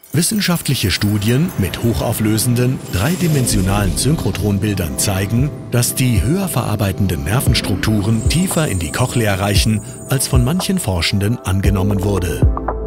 Wissenschaftliche Studien mit hochauflösenden, dreidimensionalen Synchrotronbildern zeigen, dass die höher verarbeitenden Nervenstrukturen tiefer in die Cochlea reichen, als von manchen Forschenden angenommen wurde.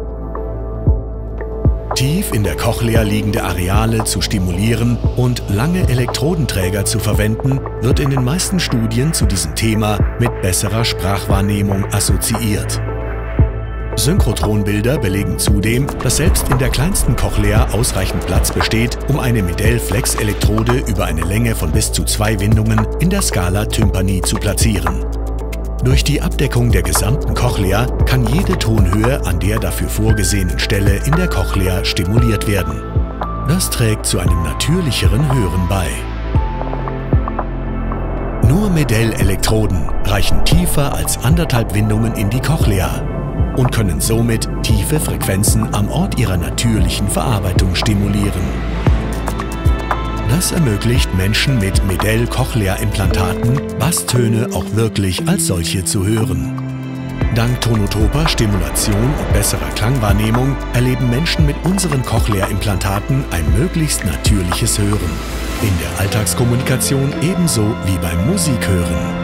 Tief in der Cochlea liegende Areale zu stimulieren und lange Elektrodenträger zu verwenden, wird in den meisten Studien zu diesem Thema mit besserer Sprachwahrnehmung assoziiert. Synchrotronbilder belegen zudem, dass selbst in der kleinsten Cochlea ausreichend Platz besteht, um eine Medell-Flex-Elektrode über eine Länge von bis zu 2 Windungen in der Scala tympani zu platzieren. Durch die Abdeckung der gesamten Cochlea kann jede Tonhöhe an der dafür vorgesehenen Stelle in der Cochlea stimuliert werden. Das trägt zu einem natürlicheren Hören bei. Nur Medell-Elektroden reichen tiefer als 1,5 Windungen in die Cochlea und können somit tiefe Frequenzen am Ort ihrer natürlichen Verarbeitung stimulieren. Das ermöglicht Menschen mit Medell-Cochlea-Implantaten, Basstöne auch wirklich als solche zu hören. Dank tonotoper Stimulation und besserer Klangwahrnehmung erleben Menschen mit unseren Cochlea-Implantaten ein möglichst natürliches Hören. In der Alltagskommunikation ebenso wie beim Musikhören.